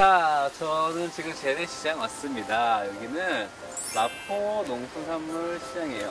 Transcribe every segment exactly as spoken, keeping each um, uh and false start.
자, 저는 지금 재래시장 왔습니다. 여기는 마포 농수산물 시장이에요.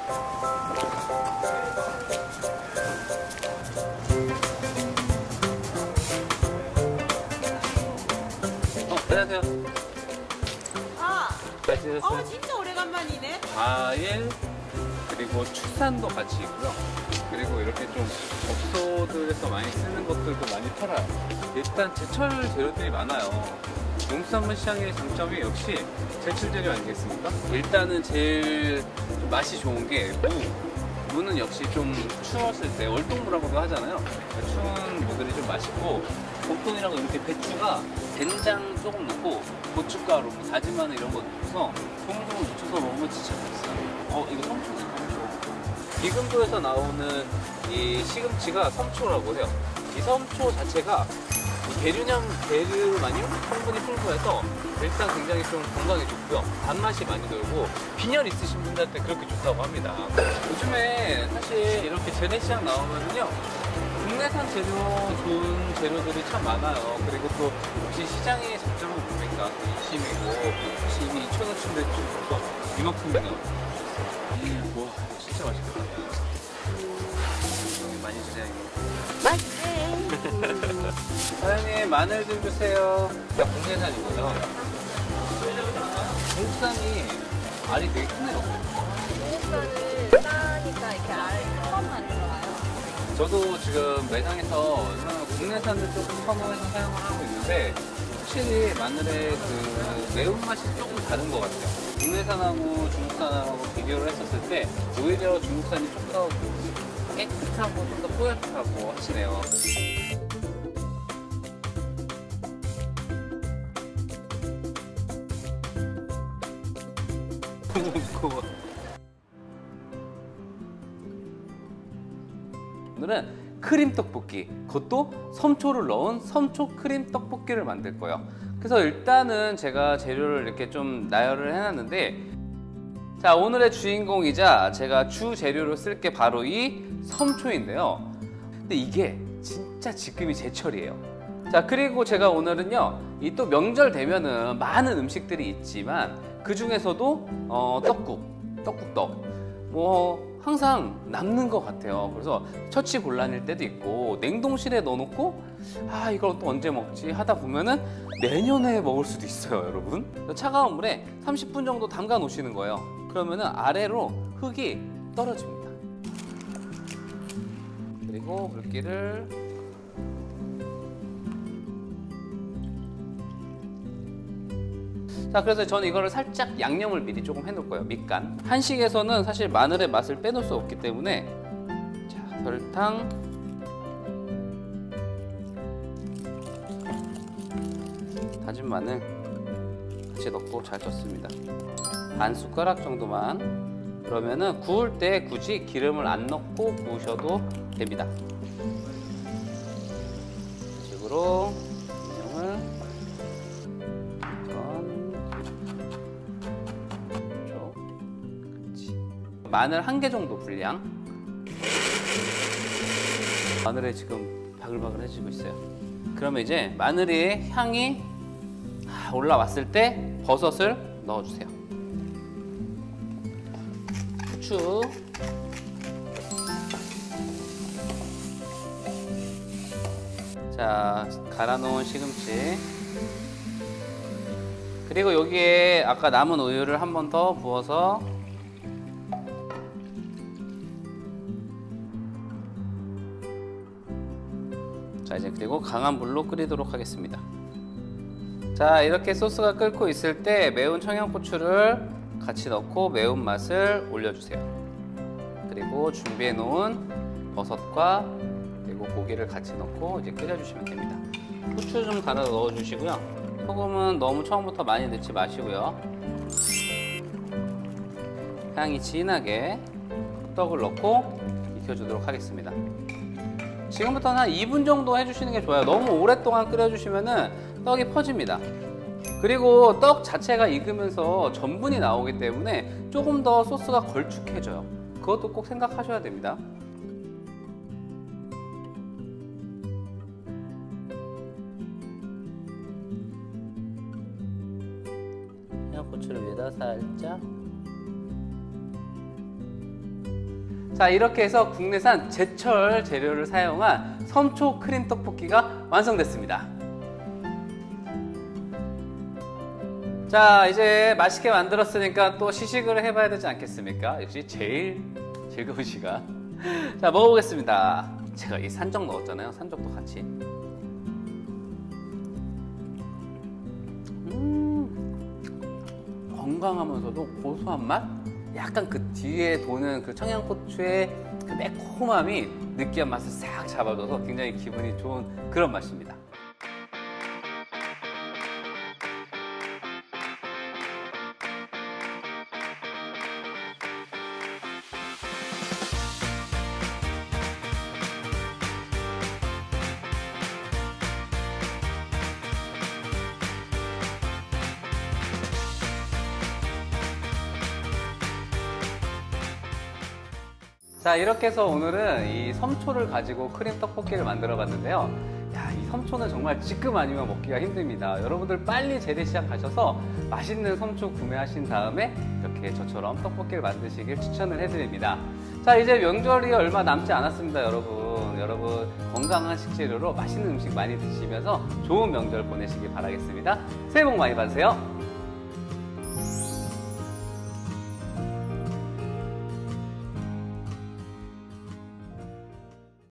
어, 안녕하세요. 아, 잘 지냈어요? 어, 진짜 오래간만이네. 과일, 그리고 축산도 같이 있고요. 그리고 이렇게 좀 업소들에서 많이 쓰는 것들도 많이 팔아요. 일단 제철 재료들이 많아요. 농수산물 시장의 장점이 역시 제철 재료 아니겠습니까? 일단은 제일 맛이 좋은 게 무. 무는 역시 좀 추웠을 때 월동무라고도 하잖아요. 추운 무들이 좀 맛있고, 봄동이라고 이렇게 배추가 된장 조금 넣고 고춧가루, 다진 마늘 이런 거 넣어서 조금조금 묻혀서 먹으면 진짜 맛있어요. 어, 이거 섬초네, 섬초. 비금도에서 나오는 이 시금치가 섬초라고 해요. 이 섬초 자체가 계류량, 계류만이 성분이 풍부해서 일단 굉장히 좀 건강에 좋고요. 단맛이 많이 돌고 빈혈 있으신 분들한테 그렇게 좋다고 합니다. 요즘에 사실 이렇게 재래시장 나오면은요, 국내산 재료, 좋은 재료들이 참 많아요. 그리고 또 혹시 시장의 장점은 뭡니까? 인심이고, 인심이 이천 원치인데 좀 벌써 이만큼이나. 음, 와, 진짜 맛있겠다. 많이 주세요. 맛있네. 사장님, 마늘 좀 주세요. 자, 국내산이고요. 중국산이 알이 되게 크네요. 중국산은 싸니까 이렇게 알 컵만 들어와요. 저도 지금 매장에서 국내산을 조금 선호해서 사용을 하고 있는데, 확실히 마늘의 그 매운맛이 조금 다른 것 같아요. 국내산하고 중국산하고 비교를 했었을 때 오히려 중국산이 좀 더 깨끗하고 좀 더 뽀얗다고 하시네요. 무거워. 오늘은 크림 떡볶이, 그것도 섬초를 넣은 섬초 크림 떡볶이를 만들 거예요. 그래서 일단은 제가 재료를 이렇게 좀 나열을 해놨는데, 자, 오늘의 주인공이자 제가 주 재료로 쓸 게 바로 이 섬초인데요. 근데 이게 진짜 지금이 제철이에요. 자, 그리고 제가 오늘은요, 이 또 명절 되면은 많은 음식들이 있지만 그 중에서도 어, 떡국, 떡국떡, 뭐 항상 남는 것 같아요. 그래서 처치곤란일 때도 있고, 냉동실에 넣어놓고 아, 이걸 또 언제 먹지 하다 보면은 내년에 먹을 수도 있어요, 여러분. 차가운 물에 삼십 분 정도 담가 놓으시는 거예요. 그러면은 아래로 흙이 떨어집니다. 그리고 물기를 자, 그래서 저는 이거를 살짝 양념을 미리 조금 해놓을 거예요. 밑간. 한식에서는 사실 마늘의 맛을 빼놓을 수 없기 때문에, 자, 설탕, 다진 마늘 같이 넣고 잘 젓습니다. 반 숟가락 정도만. 그러면은 구울 때 굳이 기름을 안 넣고 구우셔도 됩니다. 이런 식으로 양념을 마늘 한 개 정도 분량. 마늘에 지금 바글바글해지고 있어요. 그러면 이제 마늘의 향이 올라왔을 때 버섯을 넣어주세요. 후추, 자, 갈아놓은 시금치, 그리고 여기에 아까 남은 우유를 한 번 더 부어서 자, 이제 그리고 강한 불로 끓이도록 하겠습니다. 자, 이렇게 소스가 끓고 있을 때 매운 청양고추를 같이 넣고 매운맛을 올려주세요. 그리고 준비해 놓은 버섯과 그리고 고기를 같이 넣고 이제 끓여주시면 됩니다. 후추 좀 갈아 넣어주시고요. 소금은 너무 처음부터 많이 넣지 마시고요. 향이 진하게 떡을 넣고 익혀주도록 하겠습니다. 지금부터는 한 이 분 정도 해주시는 게 좋아요. 너무 오랫동안 끓여주시면은 떡이 퍼집니다. 그리고 떡 자체가 익으면서 전분이 나오기 때문에 조금 더 소스가 걸쭉해져요. 그것도 꼭 생각하셔야 됩니다. 청양고추를 위에다 살짝. 자, 이렇게 해서 국내산 제철 재료를 사용한 섬초 크림 떡볶이가 완성됐습니다. 자, 이제 맛있게 만들었으니까 또 시식을 해봐야 되지 않겠습니까? 역시 제일 즐거운 시간. 자, 먹어보겠습니다. 제가 이 산적 넣었잖아요. 산적도 같이. 음, 건강하면서도 고소한 맛? 약간 그 뒤에 도는 그 청양고추의 그 매콤함이 느끼한 맛을 싹 잡아줘서 굉장히 기분이 좋은 그런 맛입니다. 자, 이렇게 해서 오늘은 이 섬초를 가지고 크림 떡볶이를 만들어 봤는데요. 야, 이 섬초는 정말 지금 아니면 먹기가 힘듭니다. 여러분들 빨리 재래시장 가셔서 맛있는 섬초 구매하신 다음에 이렇게 저처럼 떡볶이를 만드시길 추천을 해드립니다. 자, 이제 명절이 얼마 남지 않았습니다, 여러분. 여러분 건강한 식재료로 맛있는 음식 많이 드시면서 좋은 명절 보내시길 바라겠습니다. 새해 복 많이 받으세요.